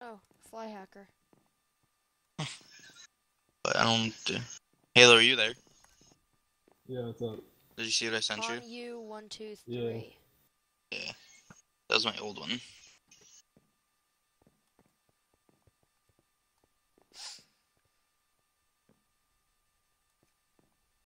Oh, fly hacker. But I don't. Halo, are you there? Yeah, what's up? Did you see what I sent you? poonyou123. Yeah. Yeah. That was my old one.